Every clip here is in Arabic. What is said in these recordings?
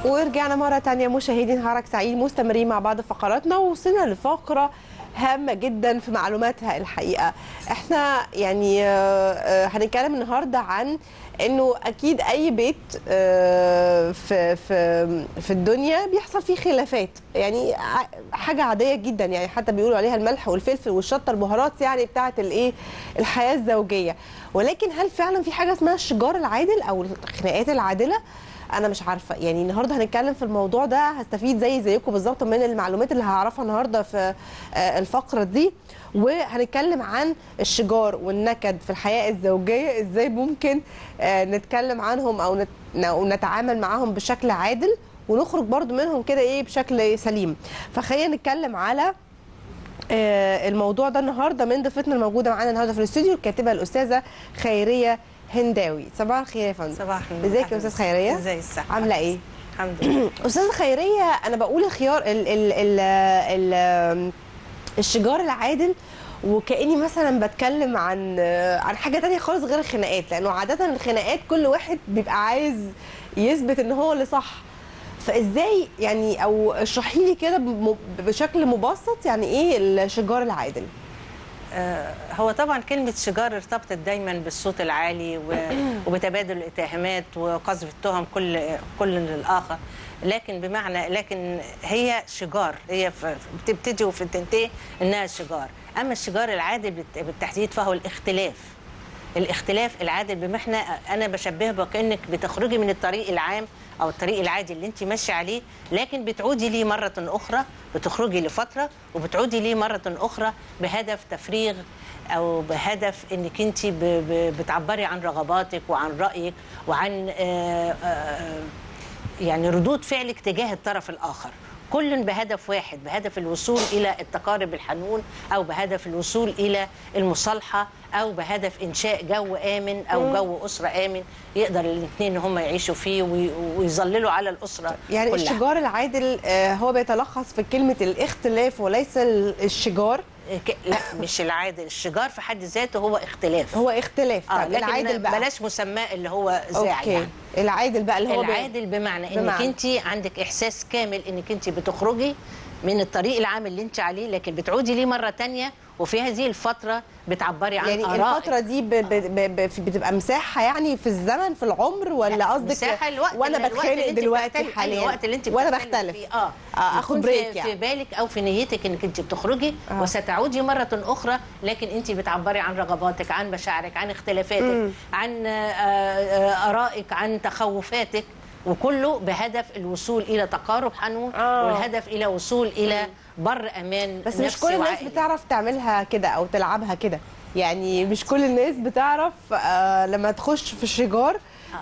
ورجعنا مرة تانية مشاهدين نهارك سعيد، مستمرين مع بعض فقراتنا، ووصلنا لفقرة هامة جدا في معلوماتها. الحقيقة احنا يعني هنتكلم النهاردة عن انه اكيد اي بيت في الدنيا بيحصل فيه خلافات، يعني حاجة عادية جدا، يعني حتى بيقولوا عليها الملح والفلفل والشطة، البهارات يعني بتاعة الايه الحياة الزوجية. ولكن هل فعلا في حاجة اسمها الشجار العادل او الخناقات العادلة؟ انا مش عارفه. يعني النهارده هنتكلم في الموضوع ده، هستفيد زيكم بالظبط من المعلومات اللي هعرفها النهارده في الفقره دي، وهنتكلم عن الشجار والنكد في الحياه الزوجيه، ازاي ممكن نتكلم عنهم او نتعامل معاهم بشكل عادل ونخرج برضو منهم كده ايه بشكل سليم. فخلينا نتكلم على الموضوع ده النهارده من ضيفتنا الموجوده معانا النهارده في الاستوديو، الكاتبه الاستاذه خيريه هنداوي. صباح الخير يا فندم. صباح النور. ازيك يا استاذ خيريه؟ ازي الصحه؟ عامله ايه؟ الحمد لله. استاذه خيريه، انا بقول الخيار الشجار العادل وكاني مثلا بتكلم عن حاجه تانية خالص غير الخناقات، لانه عاده الخناقات كل واحد بيبقى عايز يثبت ان هو اللي صح. فازاي يعني، او اشرحي لي كده بشكل مبسط يعني ايه الشجار العادل؟ هو طبعا كلمة شجار ارتبطت دايما بالصوت العالي وبتبادل الاتهامات وقذف التهم كل للآخر، لكن هي شجار، هي بتبتدي وبتنتهي انها شجار. اما الشجار العادل بالتحديد فهو الاختلاف العادل، بمعنى انا بشبهه بكأنك بتخرجي من الطريق العام او الطريق العادي اللي انت ماشيه عليه، لكن بتعودي ليه مره اخرى، بتخرجي لفتره وبتعودي ليه مره اخرى بهدف تفريغ او بهدف انك انت بتعبري عن رغباتك وعن رايك وعن يعني ردود فعلك تجاه الطرف الاخر، كل بهدف واحد، بهدف الوصول الى التقارب الحنون، او بهدف الوصول الى المصالحه، او بهدف انشاء جو امن او جو اسره امن يقدر الاثنين هم يعيشوا فيه ويظللوا على الاسره يعني كلها. الشجار العادل هو بيتلخص في كلمه الاختلاف وليس الشجار. لا مش العادل، الشجار في حد ذاته هو اختلاف، هو اختلاف. لكن العادل بقى بلاش مسماه اللي هو زاع. يعني العادل بقى اللي هو العادل بمعنى انك انت عندك احساس كامل انك انت بتخرجي من الطريق العام اللي انت عليه، لكن بتعودي ليه مره ثانيه، وفي هذه الفتره بتعبري عن يعني آرائك. الفتره دي بتبقى مساحه يعني في الزمن في العمر، ولا قصدك مساحه الوقت وانا بتخانق دلوقتي حاليا الوقت اللي انت وانا بختلف اخد بريك في بالك او في نيتك انك انت بتخرجي وستعودي مره اخرى، لكن انت بتعبري عن رغباتك، عن مشاعرك، عن اختلافاتك، عن آرائك، عن تخوفاتك، وكله بهدف الوصول الى تقارب حنون والهدف الى وصول الى بر امان. بس مش كل الناس بتعرف تعملها كده او تلعبها كده، يعني مش كل الناس بتعرف لما تخش في الشجار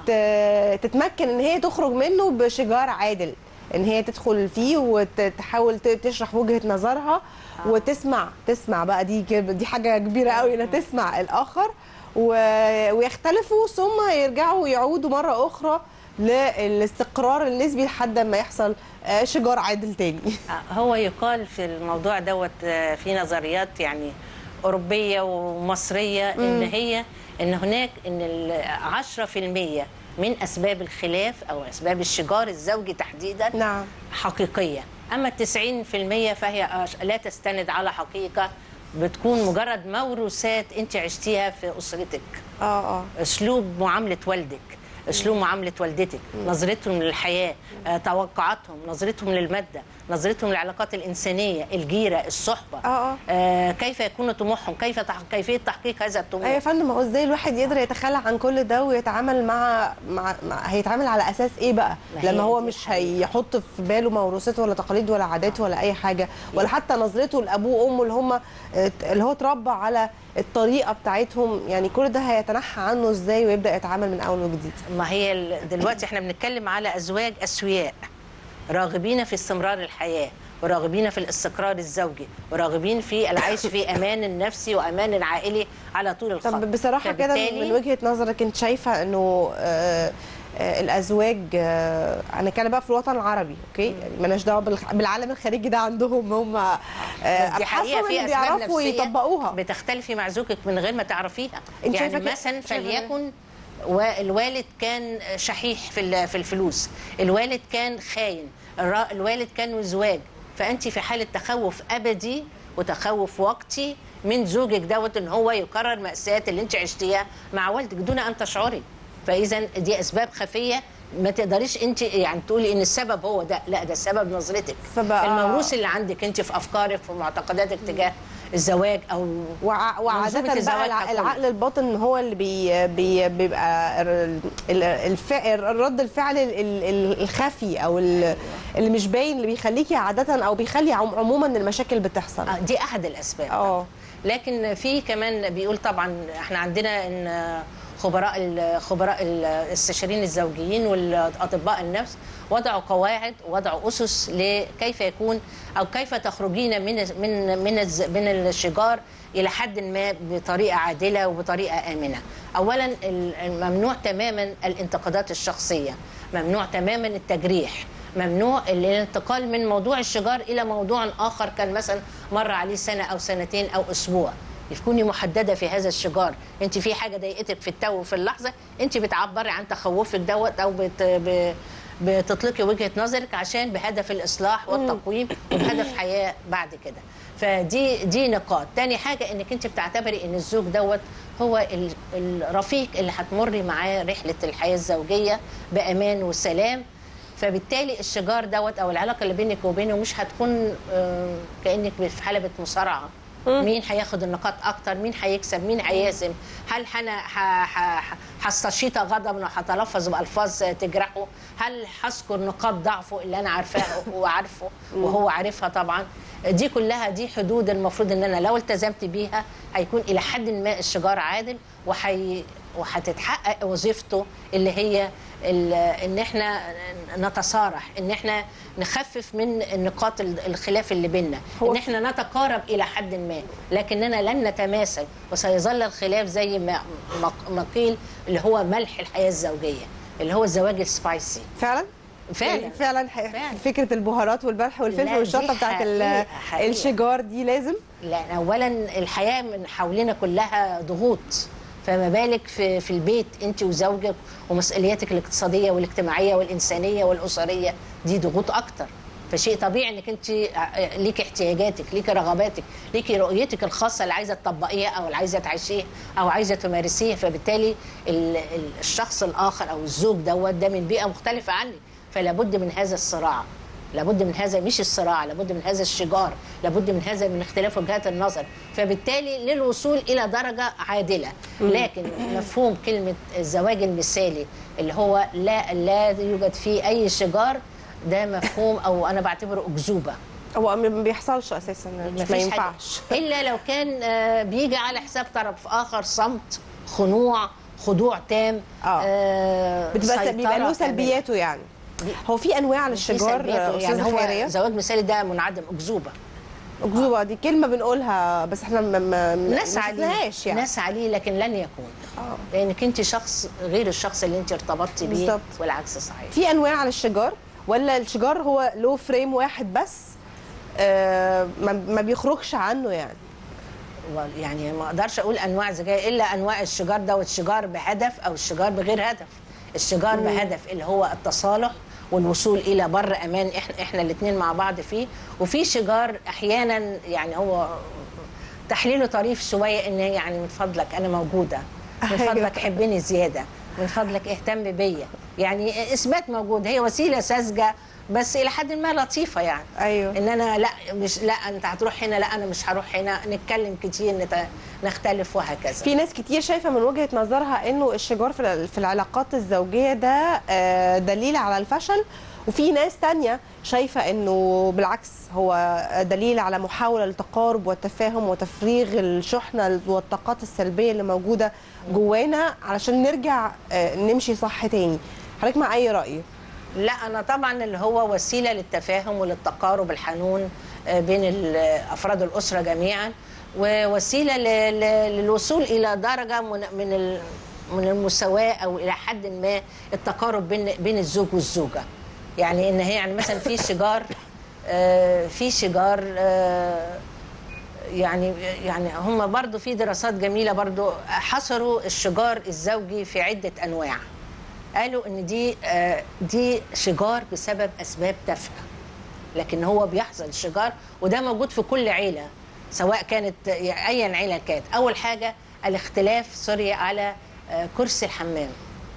تتمكن ان هي تخرج منه بشجار عادل، ان هي تدخل فيه وتحاول تشرح وجهة نظرها وتسمع بقى. دي حاجة كبيرة قوي، انها تسمع الاخر ويختلفوا ثم يرجعوا يعودوا مرة اخرى للاستقرار النسبي لحد ما يحصل شجار عادل تاني. هو يقال في الموضوع دوت في نظريات يعني أوروبية ومصرية إن هناك 10% من أسباب الخلاف أو أسباب الشجار الزوجي تحديدا نعم حقيقية، أما 90% فهي لا تستند على حقيقة، بتكون مجرد موروثات أنت عشتيها في أسرتك. أسلوب معاملة والدك، اسلوب معامله والدتك، نظرتهم للحياه، توقعاتهم، نظرتهم للماده، نظرتهم للعلاقات الانسانيه، الجيره، الصحبه، كيف يكون طموحهم، كيفيه تحقيق هذا الطموح. ايوه يا فندم، هو ازاي الواحد يقدر يتخلى عن كل ده ويتعامل مع هيتعامل على اساس ايه بقى لما هو مش هيحط في باله موروثات ولا تقاليد ولا عادات ولا اي حاجه، ولا حتى نظرته لابوه وامه اللي هو اتربى على الطريقه بتاعتهم؟ يعني كل ده هيتنحى عنه ازاي ويبدا يتعامل من اول وجديد؟ ما هي دلوقتي احنا بنتكلم على ازواج اسوياء راغبين في استمرار الحياه، وراغبين في الاستقرار الزوجي، وراغبين في العيش في امان النفسي وامان العائلي على طول الخط. طب بصراحه كده من وجهه نظرك انت شايفه انه الازواج، انا كان بقى في الوطن العربي، اوكي، يعني مالناش دعوه بالعالم الخارجي، ده عندهم هم ابحاثهم اللي بيعرفوا يطبقوها. بتختلفي مع زوجك من غير ما تعرفيها. يعني مثلا فليكن والوالد كان شحيح في الفلوس، الوالد كان خاين، الوالد كان وزواج، فأنت في حالة تخوف أبدي وتخوف وقتي من زوجك دوت ان هو يكرر مأساة اللي انت عشتيها مع والدك دون ان تشعري. فاذا دي اسباب خفيه ما تقدريش انت يعني تقولي ان السبب هو ده، لا ده السبب نظرتك، الموروث اللي عندك انت في افكارك في معتقداتك تجاه الزواج او وعادة بقى العقل الباطن هو اللي بيبقى الرد الفعل الخفي او اللي مش باين، اللي بيخليكي عادة او بيخلي عموما المشاكل بتحصل. دي احد الاسباب. لكن في كمان بيقول طبعا احنا عندنا ان خبراء الاستشاريين الزوجيين والاطباء النفس وضعوا قواعد ووضعوا اسس لكيف يكون او كيف تخرجين من الشجار الى حد ما بطريقه عادله وبطريقه امنه. اولا ممنوع تماما الانتقادات الشخصيه، ممنوع تماما التجريح، ممنوع الانتقال من موضوع الشجار الى موضوع اخر كان مثلا مر عليه سنه او سنتين او اسبوع. تكوني محدده في هذا الشجار، انت في حاجه ضايقتك في التو في اللحظه انت بتعبري عن تخوفك دوت او بتطلقي وجهه نظرك عشان بهدف الاصلاح والتقويم وبهدف حياه بعد كده. فدي نقاط. تاني حاجه انك انت بتعتبري ان الزوج دوت هو الرفيق اللي هتمري معاه رحله الحياه الزوجيه بامان وسلام. فبالتالي الشجار دوت او العلاقه اللي بينك وبينه مش هتكون كانك في حلبة مصارعه، مين هياخد النقاط اكتر، مين هيكسب، مين هيهزم، هل انا هستشيط غضبا وهتلفظ بالفاظ تجرحه، هل هذكر نقاط ضعفه اللي انا عارفاها وعارفه وهو عارفها. طبعا دي كلها دي حدود المفروض ان انا لو التزمت بيها هيكون الى حد ما الشجار عادل وهتتحقق وظيفته اللي هي ان احنا نتصارح، ان احنا نخفف من نقاط الخلاف اللي بيننا، ان احنا نتقارب الى حد ما، لكننا لن نتماثل وسيظل الخلاف زي ما قيل اللي هو ملح الحياه الزوجيه اللي هو الزواج السبايسي. فعلا فكره البهارات والملح والفلفل والشطه بتاعت الشجار دي لازم. لا اولا الحياه من حولنا كلها ضغوط، فما بالك في البيت انت وزوجك ومسؤولياتك الاقتصاديه والاجتماعيه والانسانيه والاسريه، دي ضغوط اكتر. فشيء طبيعي انك انت ليكي احتياجاتك، ليكي رغباتك، ليكي رؤيتك الخاصه اللي عايزه تطبقيها او اللي عايزه تعيشيها او عايزه تمارسيها. فبالتالي الشخص الاخر او الزوج ده من بيئه مختلفه عنك، فلا بد من هذا الصراع، لابد من هذا مش الصراع، لابد من هذا الشجار، لابد من هذا من اختلاف وجهات النظر. فبالتالي للوصول الى درجه عادله. لكن مفهوم كلمه الزواج المثالي اللي هو لا يوجد فيه اي شجار، ده مفهوم او انا بعتبره اكذوبه. هو ما بيحصلش اساسا، ما ينفعش الا لو كان بيجي على حساب طرف اخر، صمت، خضوع تام، بيبقى له سلبياته. يعني هو في انواع للشجار يعني هو زواج مثالي ده منعدم، اكذوبه دي كلمه بنقولها بس احنا ما نسعى يعني نسعى ليه، لكن لن يكون لانك انت شخص غير الشخص اللي انت ارتبطتي بيه والعكس صحيح. في انواع للشجار ولا الشجار هو له فريم واحد بس ما بيخرجش عنه؟ يعني ما اقدرش اقول انواع زجاجه الا انواع الشجار ده، والشجار بهدف او الشجار بغير هدف. الشجار بهدف اللي هو التصالح والوصول الى بر امان احنا الاثنين مع بعض فيه، وفي شجار احيانا يعني هو تحليله طريف شويه، ان يعني من فضلك انا موجوده، من فضلك حبني زياده، من فضلك اهتم بيا، يعني اثبات موجود. هي وسيله ساذجه بس الى حد ما لطيفه يعني. ايوه ان انا لا انت هتروح هنا، لا انا مش هروح هنا، نتكلم كتير، نختلف وهكذا. في ناس كتير شايفه من وجهه نظرها انه الشجار في العلاقات الزوجيه ده دليل على الفشل، وفي ناس تانية شايفه انه بالعكس هو دليل على محاوله للتقارب والتفاهم وتفريغ الشحنه والطاقات السلبيه اللي موجوده جوانا علشان نرجع نمشي صح تاني. حضرتك مع اي راي؟ لا انا طبعا اللي هو وسيله للتفاهم وللتقارب الحنون بين افراد الاسره جميعا، ووسيله للوصول الى درجه من المساواه او الى حد ما التقارب بين الزوج والزوجه. يعني ان هي يعني مثلا في شجار يعني هم برضو في دراسات جميله برضو حصروا الشجار الزوجي في عده انواع. قالوا ان دي شجار بسبب اسباب تافهه، لكن هو بيحصل الشجار وده موجود في كل عيله سواء كانت ايا عيله كانت. اول حاجه الاختلاف على كرسي الحمام.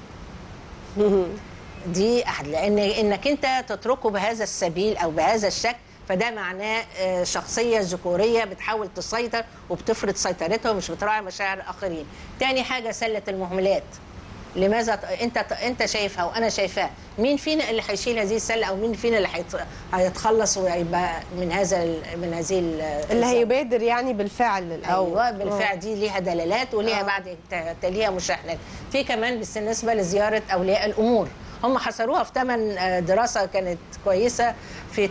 دي احد، لان انك انت تتركه بهذا السبيل او بهذا الشكل فده معناه شخصيه ذكوريه بتحاول تسيطر وبتفرض سيطرتها ومش بتراعي مشاعر الاخرين. تاني حاجه سله المهملات. لماذا انت شايفها وانا شايفاها؟ مين فينا اللي هيشيل هذه السله او مين فينا اللي هيتخلص ويبقى من هذه اللي هيبادر يعني بالفعل الاول؟ ايوه بالفعل. دي ليها دلالات وليها بعد تليها مشاحنات. في كمان بالنسبه لزياره اولياء الامور، هم حصروها في 8 دراسه كانت كويسه في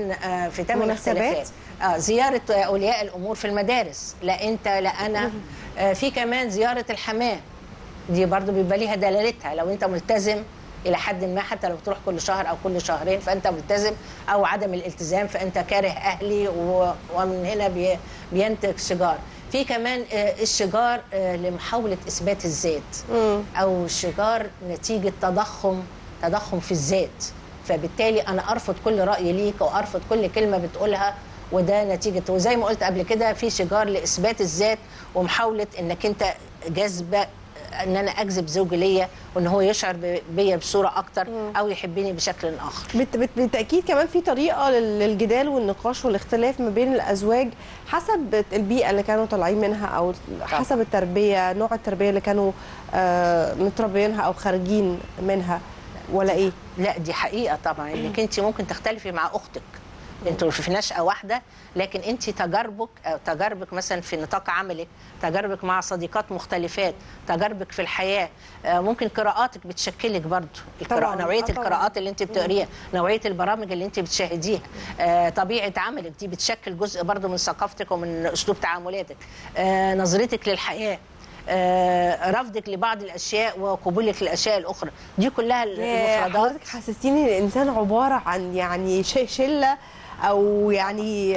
8 اختلافات. زياره اولياء الامور في المدارس، لا انت لا انا. في كمان زياره الحماه، دي برضو بيبقى ليها دلالتها. لو انت ملتزم الى حد ما، حتى لو بتروح كل شهر او كل شهرين فانت ملتزم، او عدم الالتزام فانت كاره اهلي، ومن هنا بينتج شجار. في كمان الشجار لمحاوله اثبات الذات، او شجار نتيجه تضخم في الذات، فبالتالي انا ارفض كل راي ليك وارفض كل كلمه بتقولها، وده نتيجه. وزي ما قلت قبل كده في شجار لاثبات الذات ومحاوله انك انت جذب، ان انا اجذب زوجي ليا وان هو يشعر بيا بصوره اكتر او يحبني بشكل اخر. بالتاكيد كمان في طريقه للجدال والنقاش والاختلاف ما بين الازواج حسب البيئه اللي كانوا طالعين منها، او حسب التربيه، نوع التربيه اللي كانوا متربيينها او خارجين منها، ولا ايه؟ لا دي حقيقه طبعا، انك انت ممكن تختلفي مع اختك، انتوا في نشأة واحدة، لكن انت تجاربك مثلا في نطاق عملك، تجاربك مع صديقات مختلفات، تجاربك في الحياة، ممكن قراءاتك بتشكلك برضو، نوعية القراءات اللي انت بتقريها، نوعية البرامج اللي انت بتشاهديها، طبيعة عملك دي بتشكل جزء برضو من ثقافتك ومن اسلوب تعاملاتك، نظرتك للحياة، رفضك لبعض الاشياء وقبولك للاشياء الاخرى. دي كلها المفردات. حسستيني ان الانسان عباره عن يعني شله، او يعني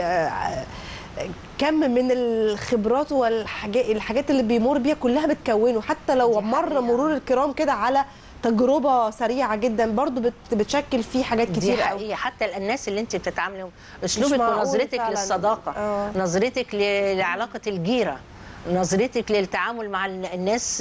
كم من الخبرات والحاجات اللي بيمر بيها كلها بتكونه، حتى لو مر مرور الكرام كده على تجربه سريعه جدا برضو بتشكل فيه حاجات كتير قوي. دي حتى الناس اللي انت بتتعاملي، اسلوبك ونظرتك للصداقه، نظرتك لعلاقه الجيره، نظرتك للتعامل مع الناس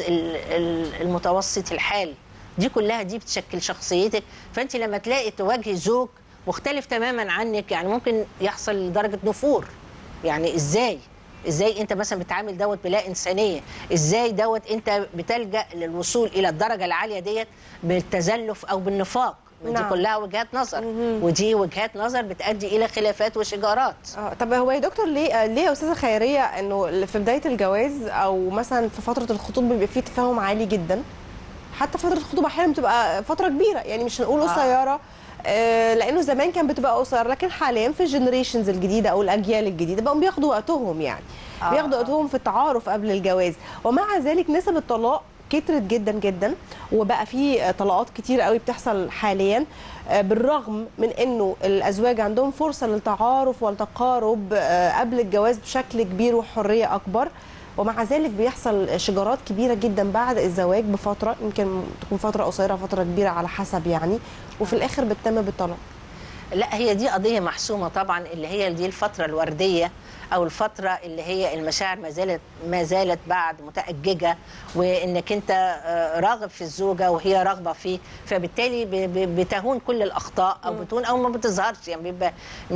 المتوسط الحال، دي كلها دي بتشكل شخصيتك. فانت لما تلاقي تواجهي زوج مختلف تماما عنك، يعني ممكن يحصل درجه نفور. يعني ازاي انت مثلا بتعامل بلا انسانيه؟ ازاي انت بتلجأ للوصول الى الدرجه العاليه ديت بالتزلف او بالنفاق؟ دي كلها وجهات نظر، ودي وجهات نظر بتؤدي الى خلافات وشجارات. طب هو يا دكتور ليه يا استاذه خيريه انه في بدايه الجواز او مثلا في فتره الخطوبه بيبقى فيه تفاهم عالي جدا، حتى فتره الخطوبه احيانا بتبقى فتره كبيره، يعني مش هنقول قصيره لانه زمان كان بتبقى قصيره، لكن حاليا في الجنريشنز الجديده او الاجيال الجديده بقوا بياخدوا وقتهم، يعني بياخدوا وقتهم في التعارف قبل الجواز، ومع ذلك نسب الطلاق كترت جدا جدا، وبقى في طلاقات كتير قوي بتحصل حاليا، بالرغم من انه الازواج عندهم فرصه للتعارف والتقارب قبل الجواز بشكل كبير وحريه اكبر، ومع ذلك بيحصل شجارات كبيره جدا بعد الزواج بفتره، يمكن تكون فتره قصيره فتره كبيره على حسب يعني، وفي الاخر بتتم بالطلاق. لا هي دي قضيه محسومه طبعا، اللي هي دي الفتره الورديه او الفتره اللي هي المشاعر ما زالت بعد متأججه، وانك انت راغب في الزوجه وهي راغبه فيك، فبالتالي بتهون كل الاخطاء او بتهون او ما بتظهرش، يعني بيبقى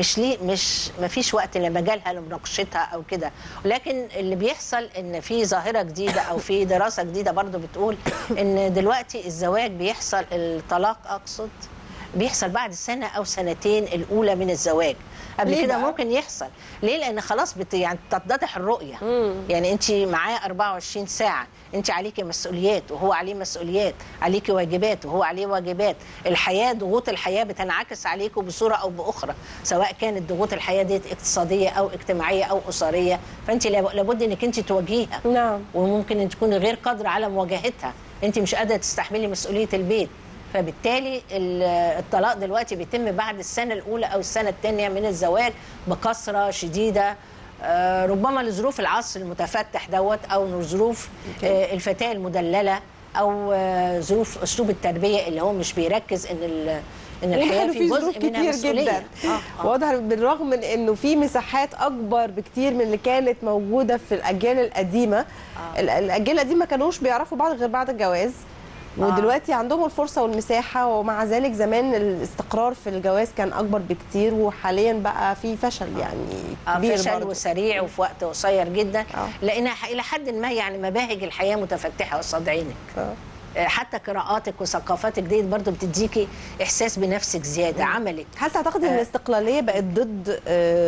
مش ما فيش وقت لمجالها لمناقشتها او كده. ولكن اللي بيحصل ان في ظاهره جديده او في دراسه جديده برضو بتقول ان دلوقتي الزواج بيحصل، الطلاق اقصد، بيحصل بعد سنه او سنتين الاولى من الزواج. قبل كده ممكن يحصل. ليه؟ لان خلاص يعني تتضح الرؤيه. يعني انت معاه 24 ساعه، انت عليكي مسؤوليات وهو عليه مسؤوليات، عليكي واجبات وهو عليه واجبات، الحياه ضغوط الحياه بتنعكس عليكم بصوره او باخرى، سواء كانت ضغوط الحياه دي اقتصاديه او اجتماعيه او اسريه، فانت لابد انك انت تواجهيها. نعم. وممكن ان تكوني غير قادره على مواجهتها، انت مش قادره تستحملي مسؤوليه البيت. فبالتالي الطلاق دلوقتي بيتم بعد السنة الأولى أو السنة الثانية من الزواج بكثرة شديدة، ربما لظروف العصر المتفتح دوت، او لظروف الفتاه المدلله، او ظروف اسلوب التربيه اللي هو مش بيركز ان الحياه في جزء منها مسؤوليه. واضح بالرغم من انه في مساحات اكبر بكتير من اللي كانت موجوده في الاجيال القديمه. الاجيال القديمه ما كانوش بيعرفوا بعض غير بعد الجواز، ودلوقتي عندهم الفرصه والمساحه، ومع ذلك زمان الاستقرار في الجواز كان اكبر بكتير، وحاليا بقى في فشل يعني كبير، فشل برضه وسريع وفي وقت قصير جدا. لانها الى حد ما يعني مباهج الحياه متفتحه قصاد عينك. حتى قراءاتك وثقافتك دي برضو بتديكي احساس بنفسك زياده. عملك، هل تعتقد ان الاستقلاليه بقت ضد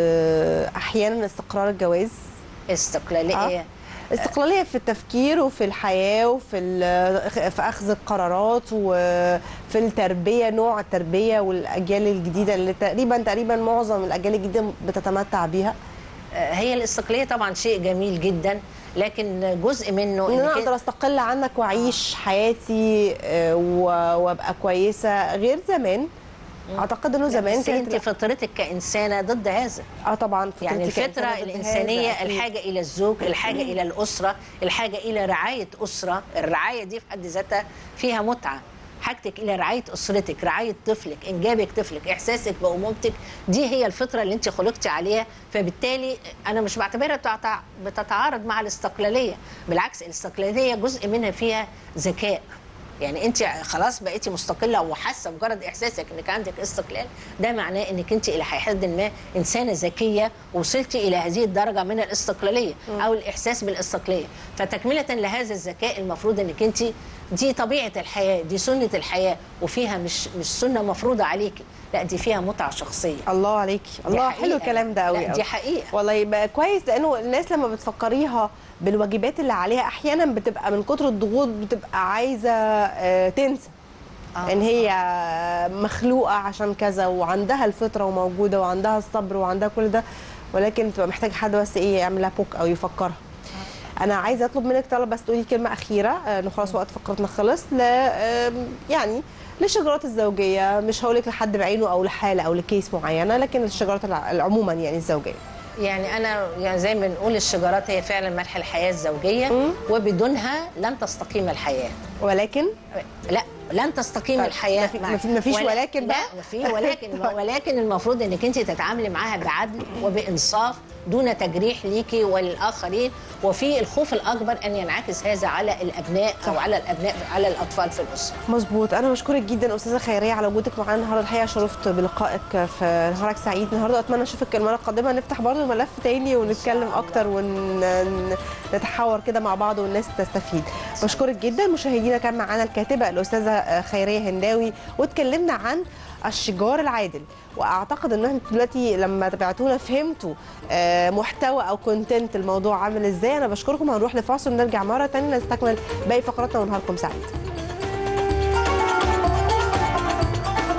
احيانا استقرار الجواز؟ استقلاليه استقلاليه في التفكير وفي الحياه في اخذ القرارات وفي التربيه، نوع التربيه والاجيال الجديده اللي تقريبا معظم الاجيال الجديده بتتمتع بيها. هي الاستقلاليه طبعا شيء جميل جدا، لكن جزء منه ان انا اقدر استقل عنك واعيش حياتي وابقى كويسه غير زمان. اعتقد انه زمان كانت انت فطرتك كانسانه ضد هذا. طبعا يعني الفطره الانسانيه، الحاجه الى الزوج، الحاجه الى الاسره، الحاجه الى رعايه اسره. الرعايه دي في حد ذاتها فيها متعه. حاجتك الى رعايه اسرتك، رعايه طفلك، انجابك طفلك، احساسك بامومتك، دي هي الفطره اللي انت خلقتي عليها. فبالتالي انا مش بعتبرها بتتعارض مع الاستقلاليه، بالعكس الاستقلاليه جزء منها فيها ذكاء. يعني انت خلاص بقيتي مستقله وحاسه، مجرد احساسك انك عندك استقلال ده معناه انك انت الى حد ما انسانه ذكيه، وصلتي الى هذه الدرجه من الاستقلاليه او الاحساس بالاستقلاليه. فتكمله لهذا الذكاء المفروض انك انت، دي طبيعه الحياه، دي سنه الحياه، وفيها مش سنه مفروضه عليكي، لا دي فيها متعه شخصيه. الله عليكي، الله حلو الكلام ده قوي. دي حقيقه والله يبقى كويس، لانه الناس لما بتفكريها بالواجبات اللي عليها احيانا بتبقى من كتر الضغوط بتبقى عايزه تنسى ان هي مخلوقه عشان كذا، وعندها الفطره وموجوده وعندها الصبر وعندها كل ده، ولكن بتبقى محتاجه حد بس يعملها بوك او يفكرها. انا عايزه اطلب منك طلب بس تقولي كلمه اخيره، خلاص وقت فقرتنا خلص، يعني للشجرات الزوجيه، مش هقول لك لحد بعينه او لحاله او لكيس معينه، لكن الشجرات عموما يعني الزوجيه. يعني انا يعني زي ما بنقول الشجرات هي فعلا ملح الحياه الزوجيه، وبدونها لن تستقيم الحياه. ولكن لا، لن تستقيم الحياه. ما فيش ولكن بقى. لا، في ولكن المفروض انك انت تتعاملي معاها بعدل وبانصاف دون تجريح ليكي وللاخرين، وفي الخوف الاكبر ان ينعكس هذا على الابناء او على الاطفال في الاسره. مظبوط. انا بشكرك جدا استاذه خيريه على وجودك معانا النهارده، الحقيقه شرفت بلقائك في نهارك سعيد النهارده. اتمنى اشوفك المره القادمه نفتح برضه ملف تاني ونتكلم اكتر ونتحاور كده مع بعض والناس تستفيد. بشكرك جدا. مشاهدينا كان معانا الكاتبه الاستاذه خيريه هنداوي، واتكلمنا عن الشجار العادل، واعتقد ان انتم دلوقتي لما تابعتونا فهمتوا محتوى او كونتنت الموضوع عامل ازاي. انا بشكركم، هنروح لفاصل ونرجع مره ثانيه نستكمل باقي فقراتنا ونهاركم سعيد.